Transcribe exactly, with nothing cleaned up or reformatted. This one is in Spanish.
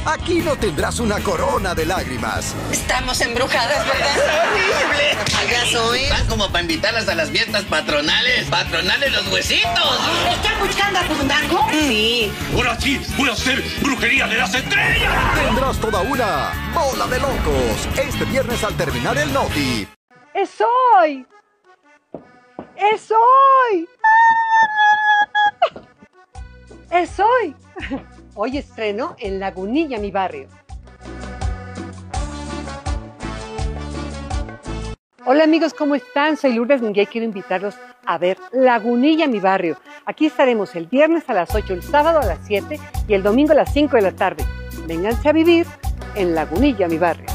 aquí no tendrás una corona de lágrimas. Estamos embrujadas, ¿verdad? ¡Horrible! Payaso, ¿eh? Van como para invitarlas a las fiestas patronales. ¡Patronales los huesitos! ¿Están buscando a Fandango? Sí. Ahora sí, voy a hacer brujería de las estrellas. Tendrás toda una bola de locos este viernes al terminar el Noti. ¡Es hoy! ¡Es hoy! ¡Es hoy! Hoy estreno en Lagunilla, mi barrio. Hola amigos, ¿cómo están? Soy Lourdes Munguía y quiero invitarlos a ver Lagunilla, mi barrio. Aquí estaremos el viernes a las ocho, el sábado a las siete y el domingo a las cinco de la tarde. Vénganse a vivir en Lagunilla, mi barrio.